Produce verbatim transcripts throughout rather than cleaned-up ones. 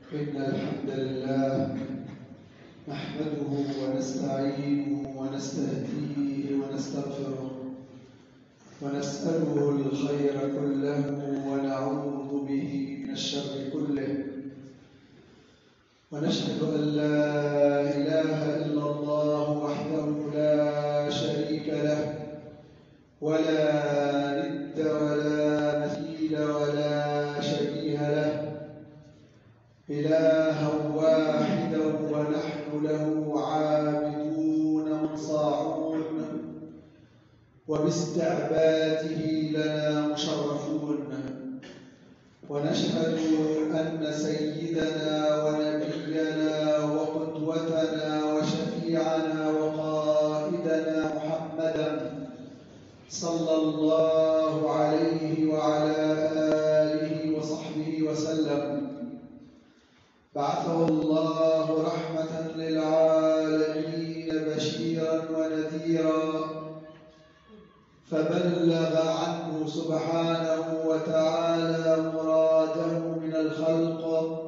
إن الحمد لله نحمده ونستعينه ونستهديه ونستغفره ونسأله الخير كله ونعوذ به من الشر كله، ونشهد أن لا إله إلا الله وحده لا شريك له ولا ند ولا مثيل ولا شبيه له، إلها واحدا ونحن له عابدون منصاعون وباستعباده لنا مشرفون. ونشهد أن سيدنا ونبينا وقدوتنا وشفيعنا وقائدنا محمدا صلى الله عليه وعلى آله وصحبه وسلم بعثه الله رحمة للعالمين بشيرا ونذيرا، فبلغ عنه سبحانه وتعالى مراده من الخلق،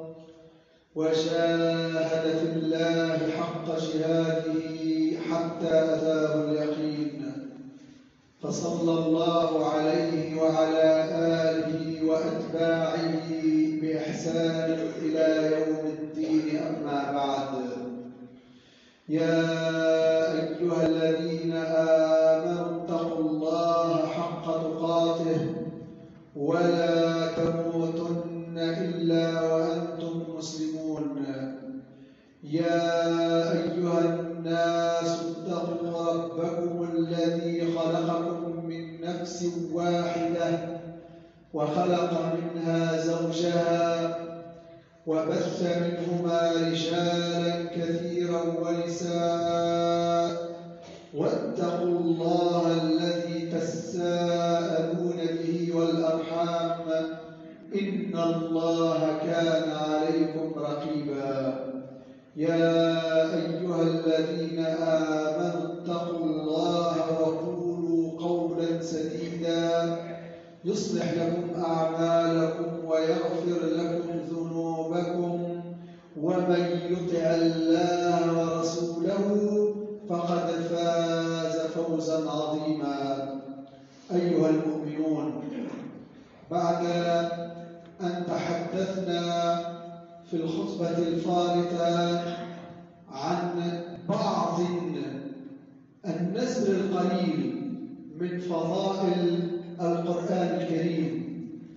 وجاهد في الله حق جهاده حتى أتاه اليقين، فصلى الله عليه وعلى آله وأتباعه بإحسان إلى يوم الدين. أما بعد، يا أيها الذين آمنوا اتقوا الله حق تقاته ولا تموتن إلا وأنتم مسلمون. يا أيها الناس اتقوا ربكم الذي خلقكم من نفس واحدة وخلق منها زوجها وبث منهما رجالا كثيرا ونساء، واتقوا الله الذي تساءلون به والأرحام إن الله كان عليكم رقيبا. يا أيها الذين آمنوا اتقوا الله وقولوا قولا سديدا يصلح لكم أعمالكم ويغفر لكم ذنوبكم، ومن يطع الله ورسوله فقد فاز فوزا عظيما. أيها المؤمنون، بعد أن تحدثنا في الخطبة الفارطة عن بعض النزر القليل من فضائل القرآن الكريم،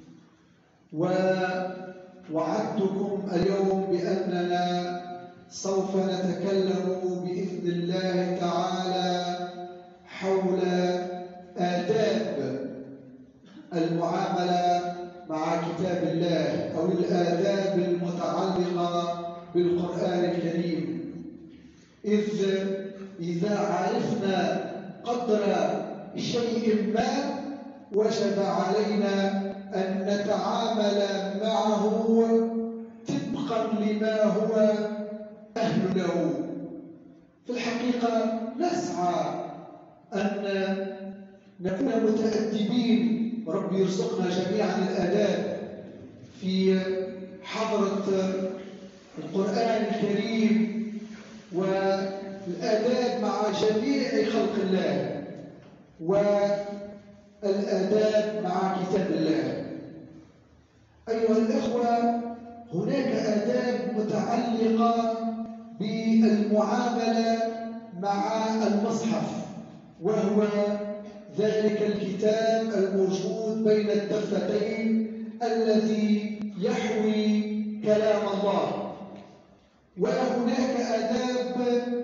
ووعدتكم اليوم بأننا سوف نتكلم بإذن الله تعالى حول آداب المعاملة مع كتاب الله، أو الآداب المتعلقة بالقرآن الكريم. إذ إذا عرفنا قدر شيء ما وجب علينا أن نتعامل معه طبقا لما هو أهل له. في الحقيقة نسعى أن نكون متأدبين، رب يرزقنا جميعا الآداب في حضرة القرآن الكريم والآداب مع جميع خلق الله والآداب مع كتاب الله. أيها الأخوة، هناك آداب متعلقة بالمعاملة مع المصحف، وهو ذلك الكتاب الموجود بين الدفتين الذي يحوي كلام الله. وهناك آداب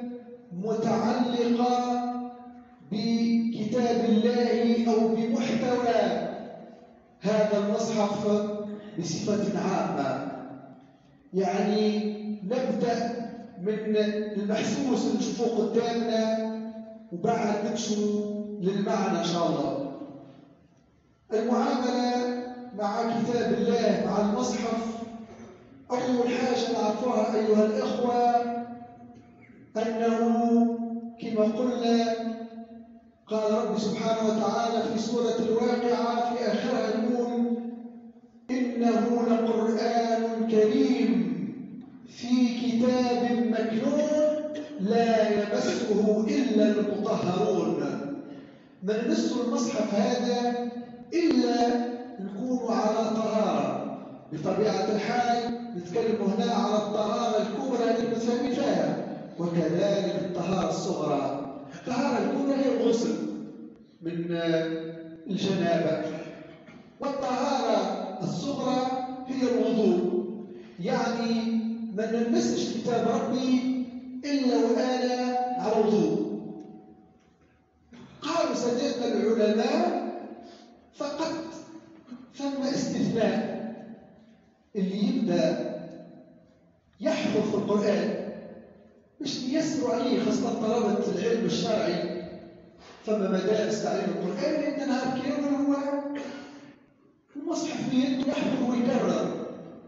متعلقة بكتاب الله أو بمحتوى هذا المصحف بصفة عامة. يعني نبدأ من المحسوس اللي نشوفه قدامنا وبعد نمشوا للمعنى إن شاء الله. المعاملة مع كتاب الله مع المصحف، أول حاجة نعرفها أيها الأخوة أنه كما قلنا قال رب سبحانه وتعالى في سورة الواقعة في آخرها يقول إنه لقرآن كريم في كتاب مكنون لا يمسه إلا المطهرون. ما نمس المصحف هذا إلا نكون على طهارة. بطبيعة الحال نتكلم هنا على الطهارة الكبرى اللي متفاهمين فيها، وكذلك الطهارة الصغرى. الطهارة الكبرى هي الغسل من الجنابة، والطهارة الصغرى هي الوضوء. يعني ما نلمسش كتاب ربي إلا وأنا على وضوء. قالوا سادتنا العلماء فقط ثم استثناء، اللي يبدأ يحفظ في القرآن مش ييسروا عليه، خاصة طلبة العلم الشرعي. فما مدارس تعليم القرآن عندنا نهار كامل هو المصحف بيده يحفظ ويكرر،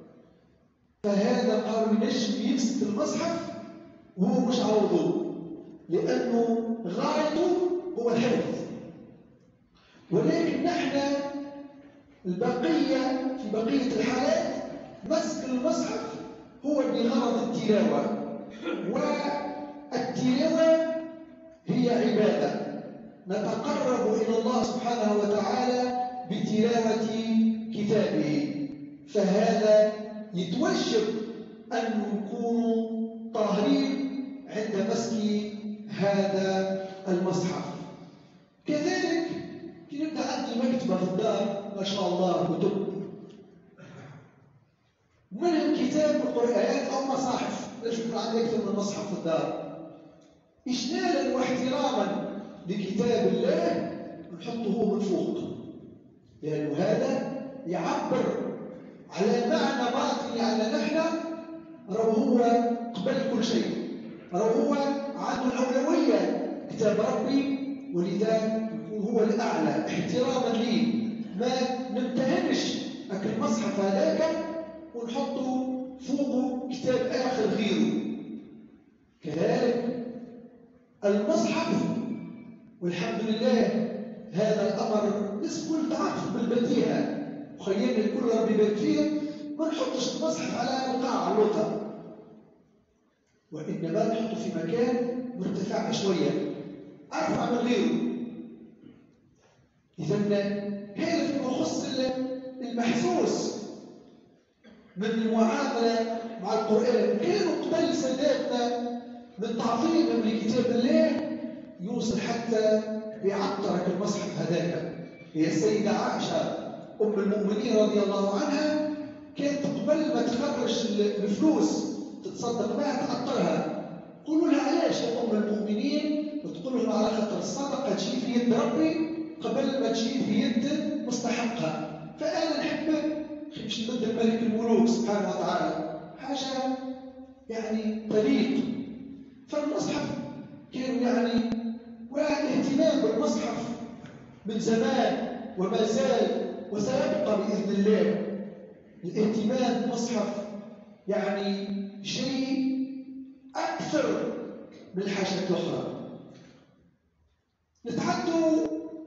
فهذا قالوا ينجم يمسك المصحف وهو مش على وضوء، لأنه غايته هو الحفظ. ولكن نحن البقية في بقية الحالات مسك المصحف هو بغرض التلاوة، والتلاوة هي عبادة نتقرب إلى الله سبحانه وتعالى بتلاوة كتابه، فهذا يتوجب أن نكون طاهرين عند مسك هذا المصحف. كذلك كنبدا عندي مكتبة في الدار ما شاء الله كتب، منهم كتاب القرآن أو مصاحف، ليش يكون عندي أكثر من مصحف في الدار. إجلالا واحتراما لكتاب الله نحطه من فوق، لأنه هذا يعبر على معنى باطني على نحن، راه هو قبل كل شيء، راه هو عنده الأولوية كتاب ربي، ولذا يكون هو الأعلى احتراما لي. ما نمتهنش أكل المصحف هذاك ونحطه فوقه كتاب آخر غيره. كذلك المصحف، والحمد لله هذا الأمر نسبة تعاطف بالبديهة، وخلينا الكل ربي يبارك فيهم، ما نحطش المصحف على القاع على الوطن، وإنما نحطه في مكان مرتفع شوية أرفع من غيره. إذا هذا فيما يخص المحسوس من المعاملة مع القرآن. كانوا قبل ساداتنا من تعظيمهم لكتاب الله يوصل حتى بيعطرك المصحف هذاك. هي السيدة عائشة أم المؤمنين رضي الله عنها كانت قبل ما تخرج الفلوس تتصدق بها تعطرها. قولوا لها علاش يا أم المؤمنين؟ وتقول لهم على خاطر الصدقة تجي في يد ربي قبل ما تجي في يد مستحقها. فأنا نحب باش نبدل الملك الملوك سبحانه وتعالى حاجة يعني طريق. فالمصحف كانوا يعني والاهتمام بالمصحف من زمان وما زال وسيبقى بإذن الله. الاهتمام بالمصحف يعني شيء أكثر من الحاجات الأخرى. نتعدوا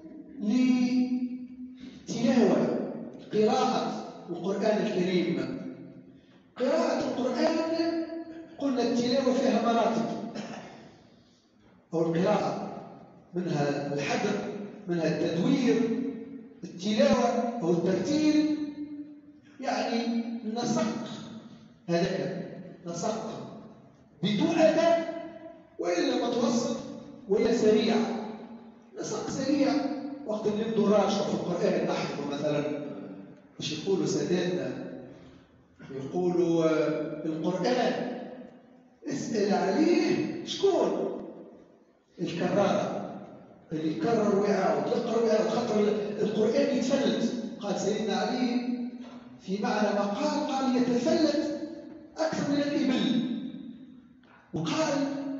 لتلاوة قراءة القرآن الكريم. قراءة القرآن قلنا التلاوة فيها مراتب، أو القراءة منها الحدر، منها التدوير، التلاوة أو الترتيل، يعني نسق هذاك نسق بدون أدب وإلا متوسط وإلا سريع. نسق سريع وقت اللي نبدو راشقة في القرآن نحفظه مثلا، مش يقولوا ساداتنا يقولوا القرآن اسأل عليه شكون؟ الكرارة اللي يكرر ويعاود يقرأ ويعاود، خاطر القرآن يتفلت. قال سيدنا علي في معنى مقال قال يتفلت أكثر من الإبل، وقال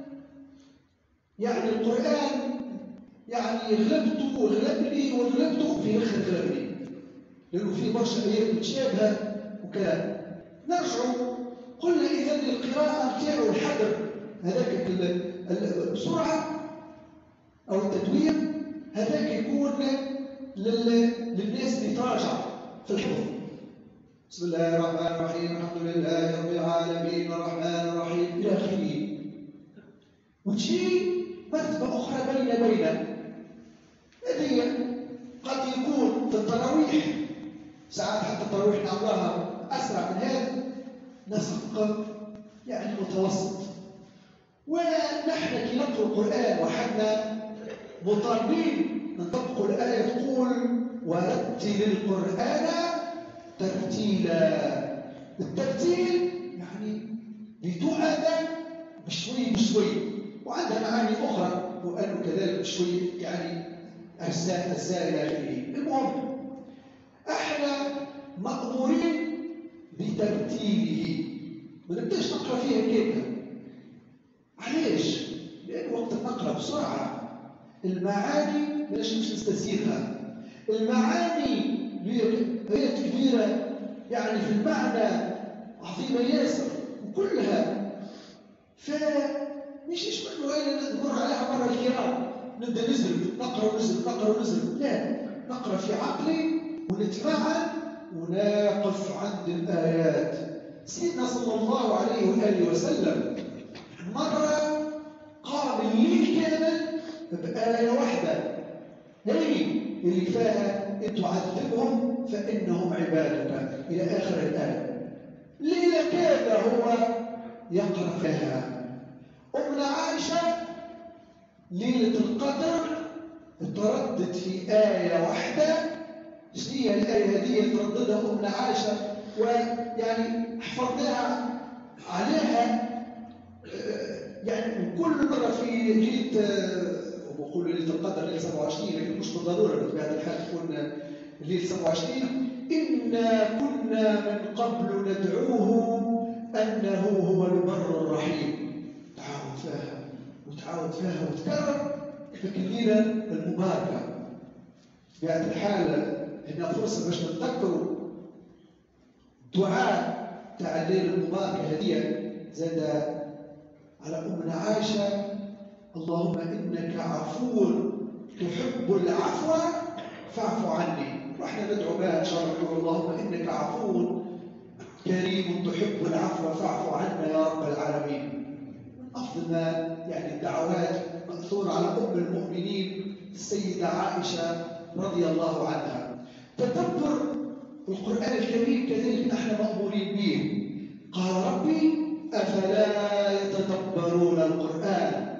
يعني القرآن يعني غلبته وغلبني وغلبته في الاخر غلبني، لانه في برشا ايات متشابهه وكلام. نرجعوا قلنا اذا القراءه نتاعو الحذر هذاك بسرعه او التدوير هذاك يكون للناس اللي تراجع في الحفظ. بسم الله الرحمن الرحيم، الحمد لله رب العالمين الرحمن وتجي مرتبة أخرى بين بين هذه قد يكون في التراويح، ساعات حتى التراويح نعملها أسرع من هذا، نسق يعني متوسط. ونحن كي نقرأ القرآن وحنا مطالبين نطبق الآية تقول ورتل القرآن ترتيلا. الترتيل يعني بتؤدى بشوي بشوي، وعندها معاني أخرى وأنه كذلك بشوي يعني أجزاء أجزاء إلى آخره. المهم احنا مأمورين بترتيله، ما نبداش نقرا فيها كده. علاش؟ لأن وقت نقرا بسرعة المعاني ما نجمش نستسيغها. المعاني هي كبيرة يعني في المعنى عظيمة ياسر وكلها، فمش منه أين نمر عليها مرة الكرام نبدأ نزل نقرأ ونزل نقرأ ونزل، لا، نقرأ في عقلي ونتمعن ونقف عند الآيات. سيدنا صلى الله عليه وآله وسلم مرة قام الليل كامل بآية واحدة، هي اللي فيها إن تعذبهم فإنهم عبادك إلى آخر الآية. ليلة كاملة هو يقرأ فيها. أمنا عائشة ليلة القدر تردد في آية واحدة. شنو هي الآية هذه اللي ترددها أمنا عائشة ويعني حفظناها عليها يعني كل مرة في ليلة، وبقول ليلة القدر ليلة سبعة وعشرين، لكن مش بالضرورة بطبيعة الحال تكون ليلة سبعة وعشرين. إنا كنا من قبل ندعوه أنه هو البر الرحيم. تعاود فيها وتعاود فيها وتكرر في الليلة المباركة. بطبيعة الحال هنا فرصة باش نتذكروا دعاء تاع الليلة المباركة هذه زاد على أمنا عائشة: اللهم إنك عفو تحب العفو فاعف عني. وإحنا ندعو بها إن شاء الله نقول اللهم إنك عفو كريم تحب العفو فاعف عنا يا رب العالمين. من أفضل ما يعني الدعوات مأثورة على أم المؤمنين السيدة عائشة رضي الله عنها. تدبر القرآن الكريم كذلك نحن مأمورين به. قال ربي أفلا يتدبرون القرآن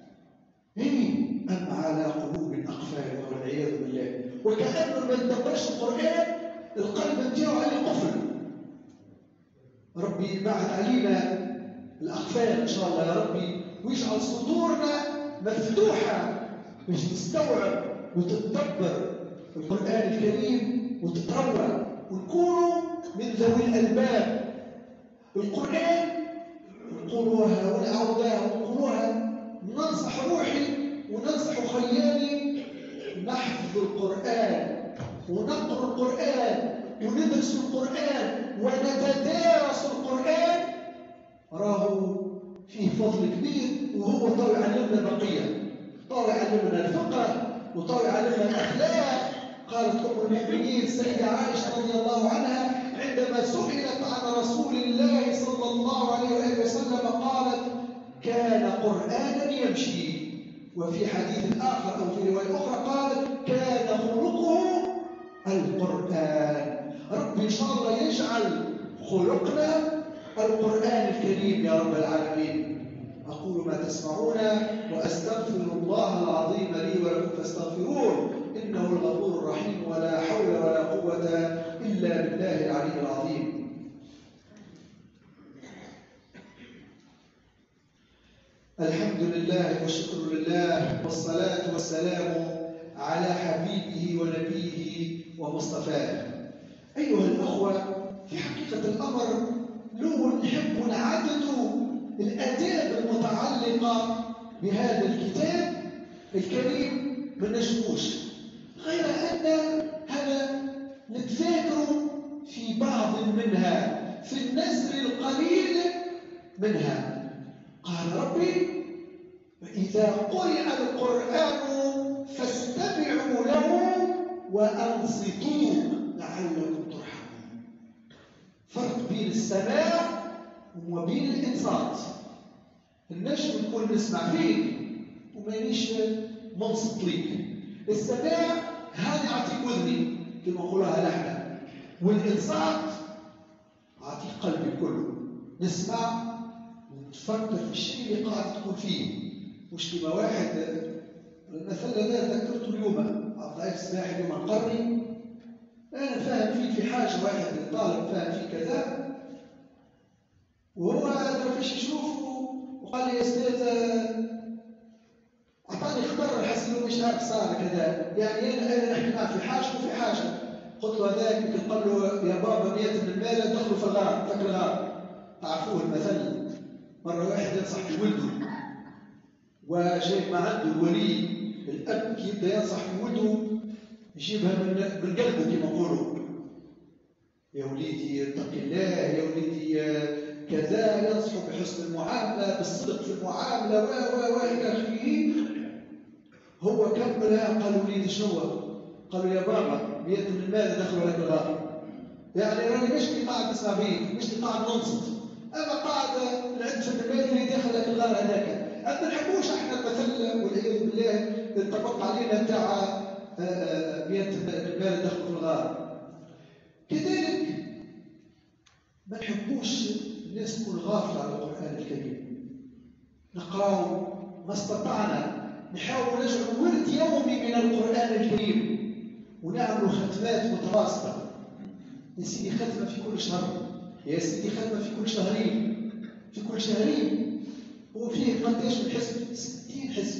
أم على قلوب أقفالها والعياذ بالله. وكأنه ما يتدبرش القرآن القلب نتاعو عليه قفل. ربي يبعد علينا الأقفال إن شاء الله يا ربي، ويجعل صدورنا مفتوحة باش تستوعب وتتدبر القرآن الكريم وتتروى ونكونوا من ذوي الألباب. القرآن نقولوها ونعاودوها ونقولوها، ننصح روحي وننصح خيالي نحفظ القرآن ونقرأ القرآن وندرس القرآن ونتدارس القرآن. راه فيه فضل كبير، وهو طاوي يعلمنا البقية، طاوي يعلمنا الفقه وطاوي يعلمنا الأخلاق. قالت أم المؤمنين السيدة عائشة رضي الله عنها عندما سئلت عن رسول الله صلى الله عليه وآله وسلم قالت: كان قرآنا يمشي. وفي حديث آخر أو في رواية أخرى قالت: كان خلقه القرآن. رب إن شاء الله يجعل خلقنا القرآن الكريم يا رب العالمين. أقول ما تسمعون وأستغفر الله العظيم لي ولكم فاستغفروه إنه الغفور الرحيم، ولا حول ولا قوة إلا بالله العلي العظيم. الحمد لله والشكر لله والصلاة والسلام على حبيبه ونبيه ومصطفاه. أيها الأخوة، في حقيقة الأمر لو نحب نعدد الآداب المتعلقة بهذا الكتاب الكريم ما نجموش، غير أن هذا نتذاكر في بعض منها في النزر القليل منها. قال ربي: وإذا قرئ القرآن فاستمعوا له وأنصتوا لعلكم ترحمون. فرق بين السماع وبين الإنصات. النجم نكون نسمع فيك ومانيش منصت ليك. السماع هذه أعطيك وذني كما نقولها نحن، والإنصات أعطيك قلبي كله، نسمع ونتفكر في الشيء اللي قاعد تكون فيه. مش كما واحد المثل هذا ذكرته اليوم، عبد العزيز السماحي اليوم القرني، أنا فاهم فيه في حاجة، واحد طالب فاهم فيه كذا وهو ما فيش يشوفه وقال لي يا أستاذ أعطاني خبر حسيت مش عارف صار كذا، يعني أنا أنا نحكي معه في حاجة وفي حاجة. قلت له هذاك يمكن قال له يا بابا مئة من المال دخلوا في الغار، فك الغار. تعرفوه المثل، مرة واحد ينصح في ولده وجاي ما عنده الولي الأب كي يبدأ ينصح في ولده يجيبها من من قلبه كما نقولوا، يا وليدي اتق الله، يا وليدي كذا، ينصحوا بحسن المعاملة، بالصدق في المعاملة و و و إلى آخره. هو كملها قال وليدي شنو؟ قالوا يا بابا مئة من المال دخلوا عليك الغار. يعني راني مش اللي قاعد نسمع فيك، مش اللي قاعد ننصت، أما قاعد العد في المال اللي داخل لك الغار هذاك. ما نحبوش احنا المثل والعياذ بالله انطبق علينا بتاع مئة من المال دخلوا في الغار. كذلك ما نحبوش الناس تكون غافلة على القرآن الكريم. نقراو ما استطعنا، نحاول نجعل ورد يومي من القرآن الكريم ونعمل ختمات متواصلة. يا سيدي ختمة في كل شهر، يا سيدي ختمة في كل شهرين، في كل شهرين. هو فيه قداش من حزب؟ ستين حزب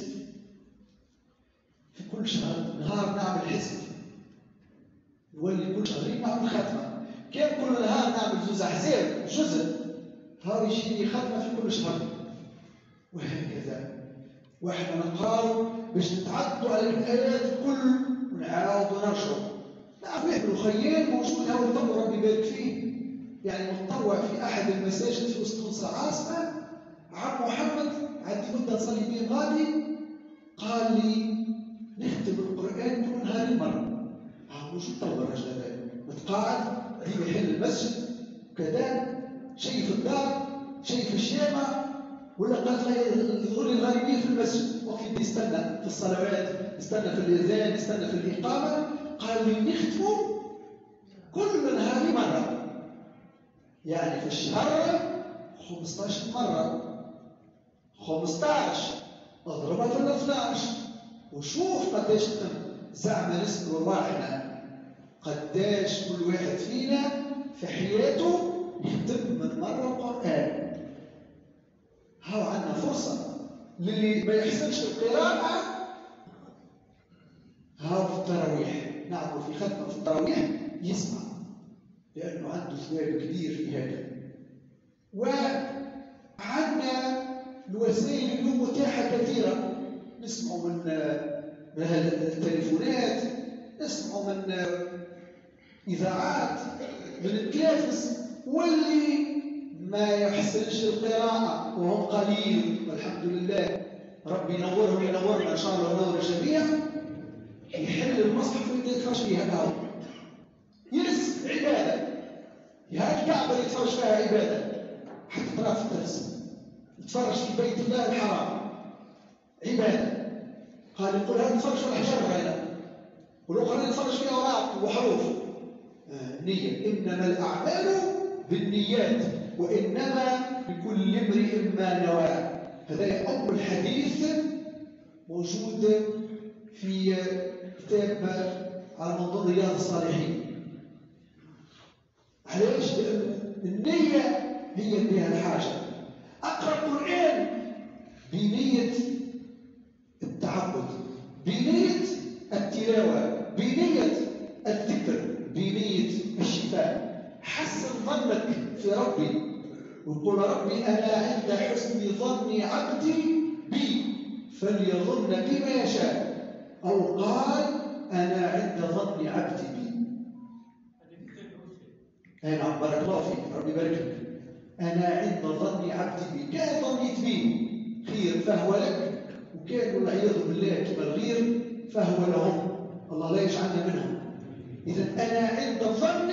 في كل شهر، نهار نعمل حزب، نولي كل شهرين نعمل ختمة. كان كل نهار نعمل زوز أحزاب جزء، هاو يجيني ختمة في كل شهر، وهكذا. واحنا نقراو باش نتعدوا على الآيات الكل ونعاود ونرجعوا. نعرف ابن خيال موجود، هاو الطبع ربي يبارك فيه، يعني متطوع في أحد المساجد في وسط مصر عاصمة. عم محمد عندي مدة نصلي بيه غادي، قال لي نختم القرآن كل نهار مرة. ها موجود طول الرجل هذا متقاعد ديما يحل المسجد كذا، شيء في الدار شيء في الشامع، ولا قالت لي يظهر لي الغالبية في المسجد وقت اللي يستنى في الصلوات، يستنى في الأذان، يستنى في الإقامة. قال لي نختموا كل نهار مرة، يعني في الشهر خمسة عشر مرة، خمسة عشر اضربها في اثني عشر وشوف قداش تم. زعما نسأل رواحنا قداش كل واحد فينا في حياته يختم من مرة القرآن. هاو عندنا فرصة للي ما يحسنش القراءة. هاو في التراويح نعمل في ختمة في التراويح يسمع، لأنه عنده ثواب كبير في هذا. وعندنا الوسائل اليوم متاحة كثيرة، نسمعوا من من التليفونات، نسمعوا من إذاعات، من التلفز. واللي ما يحسنش القراءة وهم قليل والحمد لله، ربي ينورهم ينورنا إن شاء الله ونور الجميع، يحل المصحف ويبدأ يتفرج فيها كاو يرس عبادة. هاي الكعبة اللي يتفرج فيها عبادة، حتى ترى في الدرس يتفرج في بيت الله الحرام عبادة. قال يقول هذا يتفرج في الحجر هنا، والأخرى يتفرج في أوراق وحروف. آه نية، إنما الأعمال بالنيات وإنما لكل امرئ ما نوى. هذا أول حديث موجود في كتاب على منظور رياض الصالحين. علاش؟ النية هي بها الحاجة. أقرأ القرآن بنية التعبد، بنية التلاوة، بنية الذكر، بنية الشفاء. حسن ظنك في ربي وقل ربي أنا عند حسن ظن عبدي بي فليظن بما يشاء، أو قال أنا عند ظن عبدي بي. أي نعم، بارك الله فيك، ربي يبارك لك. أنا عند ظن عبدي بي، كان ظنيت به خير فهو لك، وكان والعياذ بالله كما الغير فهو لهم، الله لا يجعلنا منهم. إذا أنا عند ظن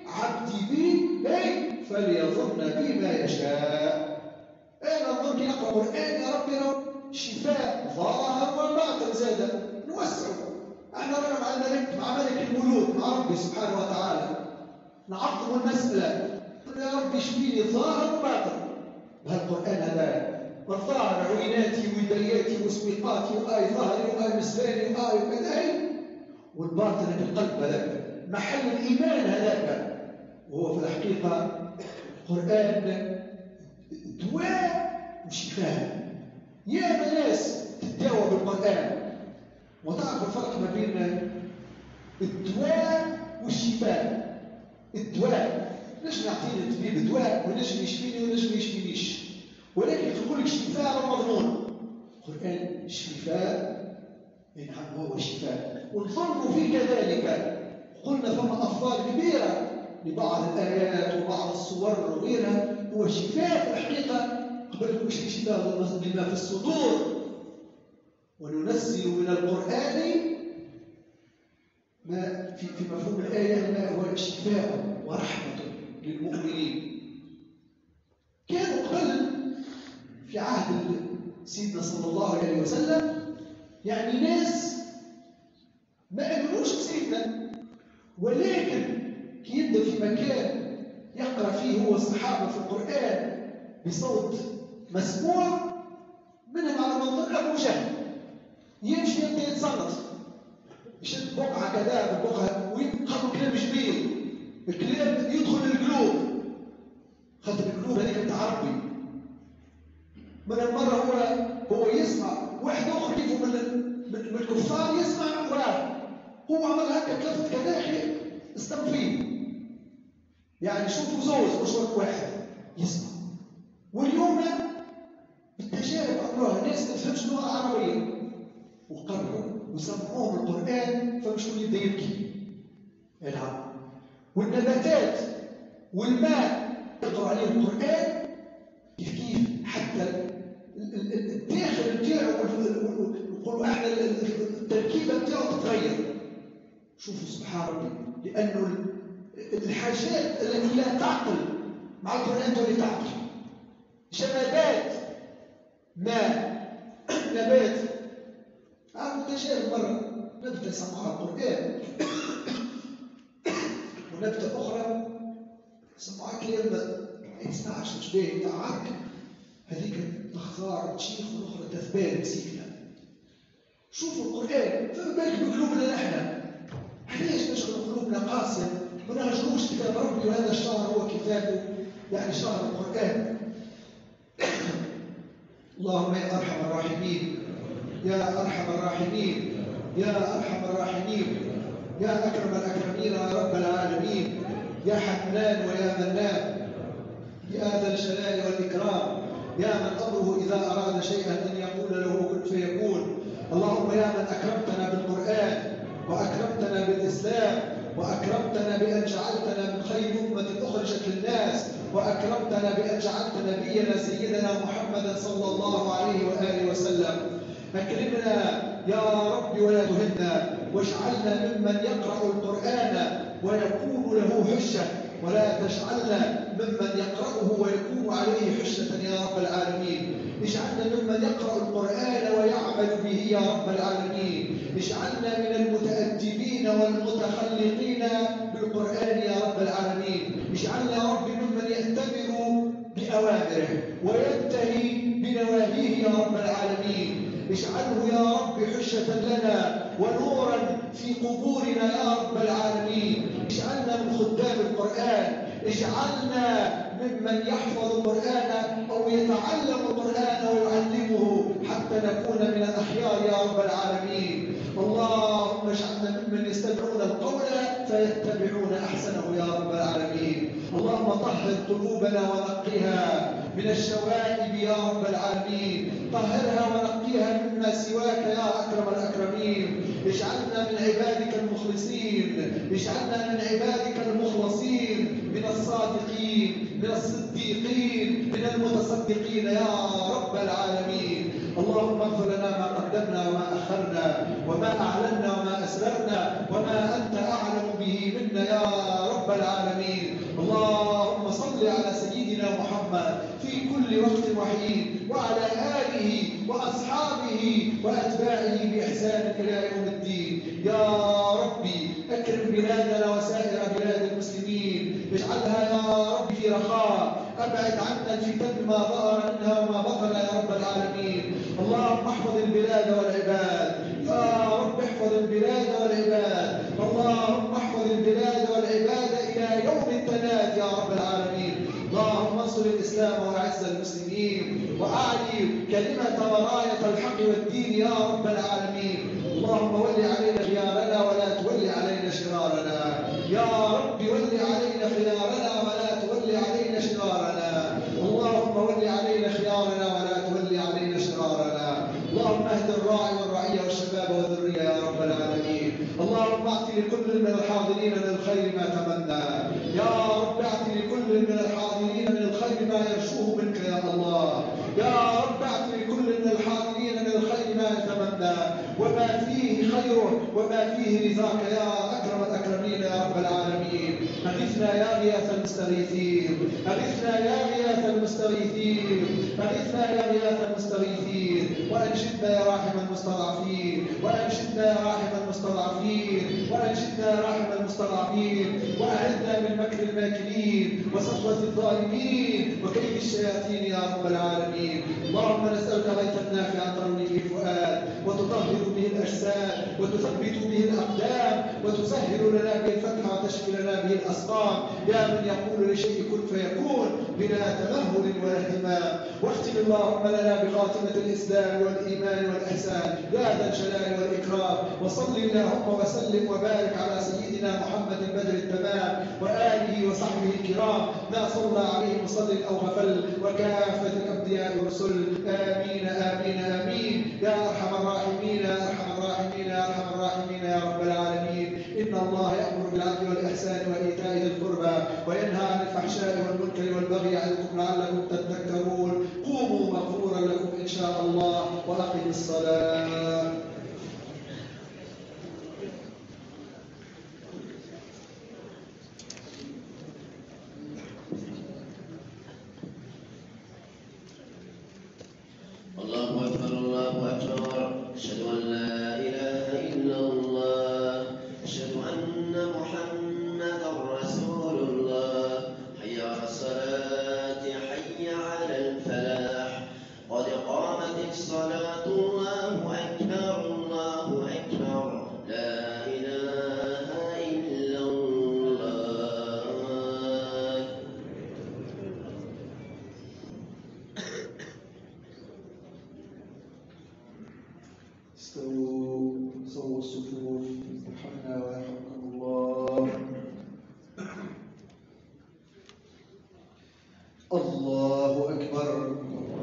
عبدي بي أي فليظن بما يشاء. أنا ظني أقرأ القرآن يا ربنا شفاء ظاهر وباطن زاد نوسعه. احنا رانا مع الملك مع ملك الملوك مع ربي سبحانه وتعالى نعظم المسألة يا رب اشفيني ظاهر وباطن بهالقرآن هذا. والظاهر عويناتي ودياتي وسويقاتي وآي ظهري وآي مسفاني وآي وكذا، والباطن في القلب هذاك محل الإيمان هذاك. وهو في الحقيقة القرآن دواء وشفاء. يا ناس تتداوى بالقرآن وتعرف الفرق ما بين الدواء والشفاء. الدواء نجم يعطيني الطبيب دواء ونجم يشفيني ونجم ما يشفينيش، ولكن يقول لك الشفاء مضمون. القرآن الشفاء نعم هو الشفاء، ونظن فيه كذلك. قلنا ثم أفضال كبيرة لبعض الآيات وبعض الصور وغيرها. هو شفاء في الحقيقة قبل كل شيء شفاء لما في الصدور. وننزل من القرآن ما في في مفهوم الآية ما هو شفاء ورحمة للمؤمنين. كانوا قبل في عهد سيدنا صلى الله عليه وسلم يعني ناس ما آمنوش بسيدنا، ولكن كي يبدا في مكان يقرأ فيه هو الصحابة في القرآن بصوت مسموع منهم على منظر أبو جهل يمشي يبدا يتصنت يشد بقعة كذا ببقعة ويقرأ كلام جميل، الكلام يدخل القلوب خاطر القلوب هذيك نتاع ربي. من المرة هو هو يسمع واحد آخر كيف من من الكفار يسمع وراه، هو عمل هكا ثلاثة كذا استنفيه، يعني شوفوا زوج مش واحد يسمع. واليوم بالتجارب عمروها الناس ما تفهمش اللغة العربية وقرروا وسمعوهم القرآن فمش كل يبدا يبكي يلعب. والنباتات والماء يقرأ عليهم القرآن كيف كيف حتى الداخل بتاعه نقولوا احنا التركيبه بتاعه تتغير. شوفوا سبحان ربي، لانه الحاجات التي لا تعقل مع القران تولي تعقل. شبابات ماء نبات عم تجارب مره نبته سمعها القران ونبته اخرى سمعها كلام ما يسمعش الجبال تاع عرك، هذيك تخضار تشيخ والاخرى تثبات مسيكنا. شوفوا القران فما بالك بقلوبنا نحن، علاش نشغل قلوبنا قاسيه ما نهجروش كتاب ربي؟ وهذا الشهر هو كتابه يعني شهر القران. اللهم يا ارحم الراحمين يا ارحم الراحمين يا ارحم الراحمين يا اكرم الاكرمين يا رب العالمين يا حنان ويا منان يا ذا الجلال والاكرام يا من أمره إذا أراد شيئا أن يقول له كن فيكون. اللهم يا من أكرمتنا بالقرآن وأكرمتنا بالإسلام وأكرمتنا بأن جعلتنا من خير أمة أخرجت للناس وأكرمتنا بأن جعلت نبينا سيدنا محمدا صلى الله عليه وآله وسلم. أكرمنا يا رب ولا تهنا، واجعلنا ممن يقرأ القرآن ويكون له حجة، ولا تجعلنا ممن يقرأه ويكون عليه حجة يا رب العالمين. اجعلنا ممن يقرأ القرآن ويعمل به يا رب العالمين. اجعلنا من المتأدبين والمتخلقين بالقرآن يا رب العالمين. اجعلنا يا رب ممن يأتمر بأوامره وينتهي بنواهيه يا رب العالمين. اجعله يا رب حجة لنا ونورا في قبورنا يا رب العالمين. اجعلنا من خدام القرآن، اجعلنا ممن يحفظ القرآن أو يتعلم القرآن ويعلمه حتى نكون من الأخيار يا رب العالمين. اللهم اجعلنا ممن يستمعون القول فيتبعون أحسنه يا رب العالمين. اللهم طهر قلوبنا ونقها من الشوائب يا رب العالمين. طهرها ونقيها مما سواك يا أكرم الأكرمين. اجعلنا من عبادك المخلصين، اجعلنا من عبادك المخلصين، من الصادقين، من الصديقين، من المتصدقين يا رب العالمين. اللهم اغفر لنا ما قدمنا وما أخرنا وما أعلنا وما أسررنا وما أنت أعلم به منا يا رب العالمين. اللهم صل على سيدنا محمد في كل وقت وحين وعلى آله وأصحابه وأتباعه بإحسان إلى يوم الدين. يا ربي أكرم بلادنا وسائر بلاد المسلمين، اجعلها يا رب في رخاء، أبعد عنا الفتن ما ظهر منها وما بطن يا رب العالمين. اللهم احفظ البلاد والعباد، يا رب احفظ البلاد والعباد، اللهم احفظ البلاد والعباد إلى يوم التناد يا رب العالمين. اللهم انصر الإسلام وأعز المسلمين وأعلي كلمة وراية الحق والدين يا رب العالمين. اللهم ول علينا خيارنا ولا تول علينا شرارنا، يا رب ول علينا خيارنا ولا تول علينا شرارنا. اللهم ول علينا خيارنا ولا تول علينا شرارنا. اللهم اهد الراعي والرعية والشباب والذرية يا رب العالمين. اللهم اعط لكل من الحاضرين من الخير ما تمنى، يا رب اعط لكل من الحاضرين من الخير ما يرجوه منك يا الله، يا رب اعط لكل من الحاضرين من الخير ما يتمنى وما فيه خيره وما فيه رضاك يا اكرم الاكرمين يا رب العالمين. اغثنا يا غياث المستغيثين، اغثنا يا غياث المستغيثين، اغثنا يا غياث المستغيثين، وانشدنا يا راحم المستضعفين، وانشدنا يا راحم المستضعفين، وانشدنا يا راحم المستضعفين، واعذنا من مكر الماكرين وسطوة الظالمين وكيد الشياطين يا رب العالمين. اللهم نسألك غيثا نافعا تروي به الفؤاد وتطهر به الأجساد وتثبت به الأقدام وتسهل لنا به الفتح وتشفي لنا به الأسقام، يا من يقول لشيء كن فيكون بلا تمهل ولا اهتمام. واختم اللهم لنا بخاتمة الإسلام والإيمان والإحسان يا ذا الجلال والإكرام. وصل اللهم وسلم وبارك على سيدنا محمد بدر التمام وآله وصحبه الكرام، ما صلى عليه مصل أو غفل وكافة الأنبياء والرسل. آمين آمين آمين يا أرحم الراحمين يا أرحم الراحمين يا أرحم الراحمين يا رب العالمين. إن الله يأمر بالعدل والإحسان وإيتاء ذي القربى وينهى عن الفحشاء والمنكر والبغي يعظكم لعلكم تذكرون. قوموا مغفورا لكم إن شاء الله، وأقم الصلاة. الله أكبر الله أكبر، أشهد أن لا إله إلا الله، أشهد أن محمدا رسول الله. حي على الصلاة، حي على الفلاح، قد قامت الصلاة، الله أكبر الله أكبر، لا إله إلا الله. استووا صووا الصفوف يرحمنا ويرحمكم الله. الله أكبر.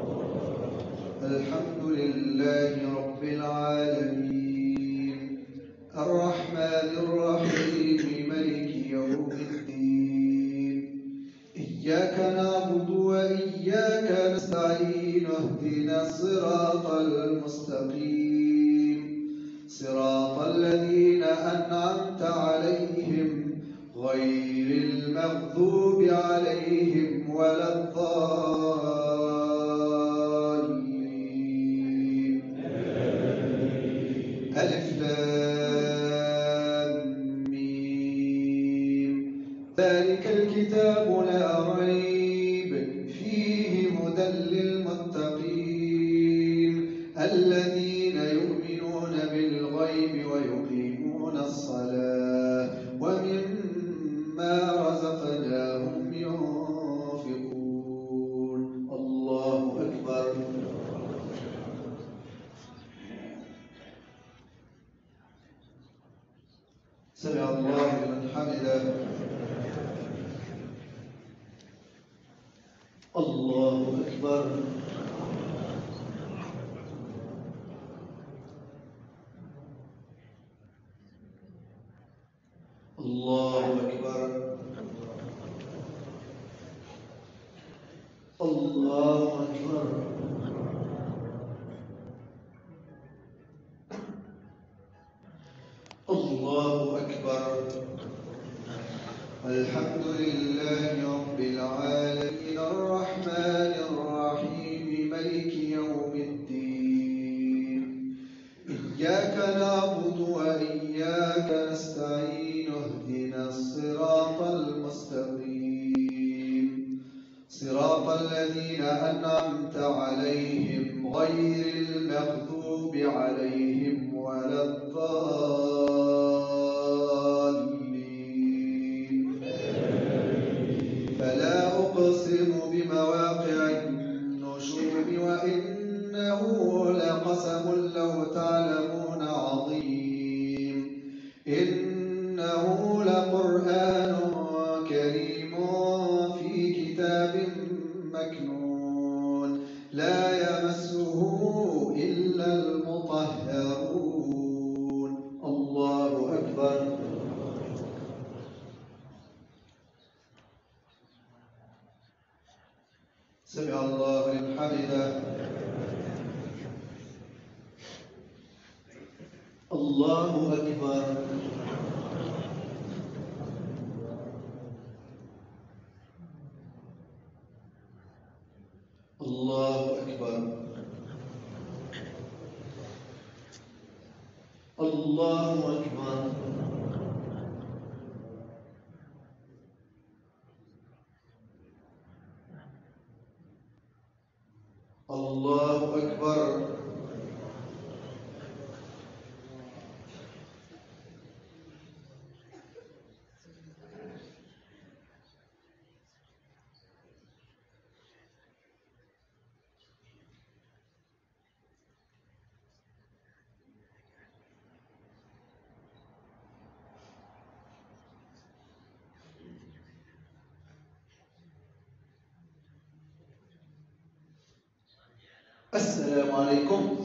الحمد لله رب العالمين، الرحمن الرحيم، ملك يوم الدين. إياك نعبد وإياك نستعين، اهدنا الصراط المستقيم، صراط الذين أنعمت عليهم غير المغضوب عليهم ولا الضالين. ألف لام ميم. ذلك الكتاب لا ريب فيه هدى للمتقين الذين يؤمنون بالغيب ويقيمون الصلاة ومما رزقناهم ينفقون. الله أكبر. سمع الله لمن حمده. الله أكبر. الله أكبر. الله أكبر. الله أكبر. الحمد لله رب العالمين، الرحمن الرحيم، مالك الذين أنعمت عليهم غير المغضوب عليهم ولا الضالين. فلا أقسم بمواقع النجوم وإنه لقسم لو تعلمون عظيم. إنه لقرآن كريم في كتاب مكنون لا يمسه إلا المطهرون. الله أكبر. سمع الله لمن حمده. الله أكبر. الله أكبر. الله أكبر. الله أكبر. السلام عليكم